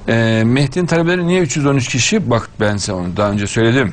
Mehdi'nin talebeleri niye 313 kişi? Bak ben sana onu daha önce söyledim.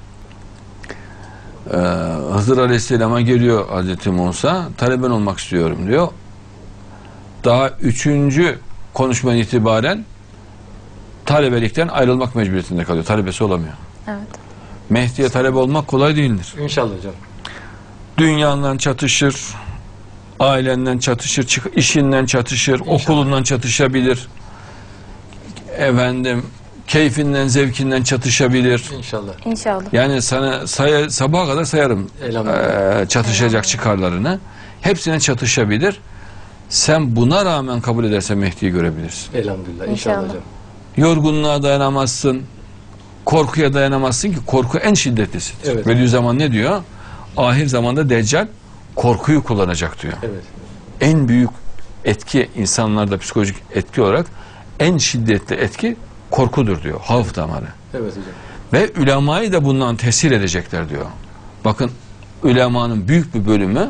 Hızır Aleyhisselam'a geliyor Hazreti Musa, taleben olmak istiyorum diyor. Daha 3. konuşmadan itibaren talebelikten ayrılmak mecburiyetinde kalıyor. Talebesi olamıyor. Evet. Mehdi'ye talebe olmak kolay değildir. İnşallah hocam. Dünyanla çatışır, ailenden çatışır, işinden çatışır, İnşallah. okulundan çatışabilir. Efendim, keyfinden, zevkinden çatışabilir. İnşallah. İnşallah. Yani sana sabaha kadar sayarım çatışacak çıkarlarını. Hepsine çatışabilir. Sen buna rağmen kabul edersen Mehdi'yi görebilirsin. Elhamdülillah. İnşallah İnşallah. hocam. Yorgunluğa dayanamazsın. Korkuya dayanamazsın ki korku en şiddetlisidir. Evet. Bediüzzaman ne diyor? Ahir zamanda Deccal korkuyu kullanacak diyor. Evet. En büyük etki insanlarda psikolojik etki olarak en şiddetli etki korkudur diyor. Havf damarı. Evet hocam. Ve ulemayı da bundan tesir edecekler diyor. Bakın ulemanın büyük bir bölümü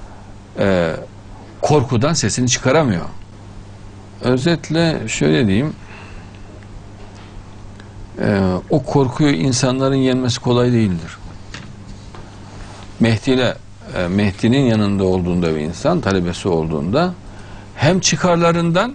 korkudan sesini çıkaramıyor. Özetle şöyle diyeyim. O korkuyu insanların yenmesi kolay değildir. Mehdi'nin yanında olduğunda bir insan, talebesi olduğunda hem çıkarlarından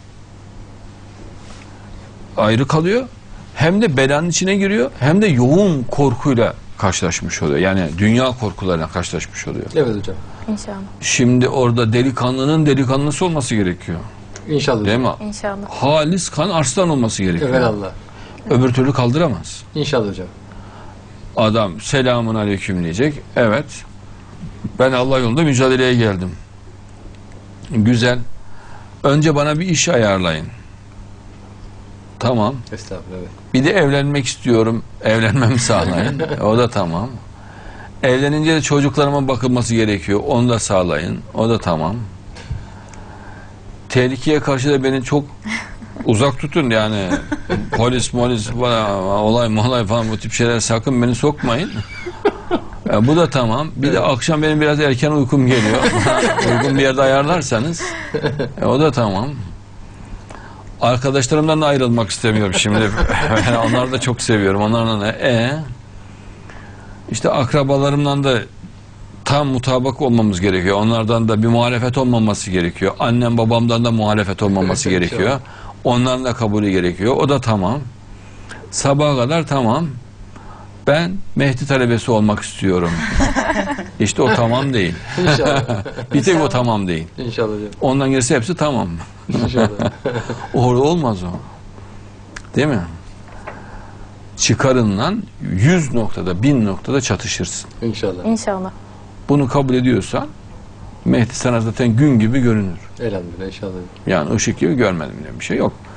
ayrı kalıyor, hem de belanın içine giriyor, hem de yoğun korkuyla karşılaşmış oluyor. Yani dünya korkularına karşılaşmış oluyor. Evet hocam. İnşallah. Şimdi orada delikanlının delikanlısı olması gerekiyor. İnşallah Değil hocam. mi? İnşallah. Halis kan arslan olması gerekiyor. Evelallah. Öbür türlü kaldıramaz. İnşallah hocam. Adam selamun aleyküm diyecek. Evet. Ben Allah yolunda mücadeleye geldim. Güzel. Önce bana bir iş ayarlayın. Tamam. Estağfurullah. Evet. Bir de evlenmek istiyorum. Evlenmemi sağlayın. O da tamam. Evlenince de çocuklarıma bakılması gerekiyor. Onu da sağlayın. O da tamam. Tehlikeye karşı da beni çok uzak tutun yani. Polis olay falan bu tip şeyler sakın beni sokmayın. Bu da tamam. Bir de akşam benim biraz erken uykum geliyor. Uygun bir yerde ayarlarsanız o da tamam. Arkadaşlarımdan da ayrılmak istemiyorum şimdi. Onları da çok seviyorum. Onlarla da işte akrabalarımdan da tam mutabak olmamız gerekiyor. Onlardan da bir muhalefet olmaması gerekiyor. Annem babamdan da muhalefet olmaması gerekiyor. Onların da kabulü gerekiyor. O da tamam. Sabaha kadar tamam. Ben Mehdi talebesi olmak istiyorum. İşte o tamam değil. İnşallah. Bir tek o tamam değil. İnşallah hocam. Ondan gerisi hepsi tamam. İnşallah. Orada olmaz o. Değil mi? Çıkarınla 100 noktada, 1000 noktada çatışırsın. İnşallah. İnşallah. Bunu kabul ediyorsan Mehdi sana zaten gün gibi görünür. Elhamdülillah inşallah. Yani ışık gibi görmedim diye bir şey yok.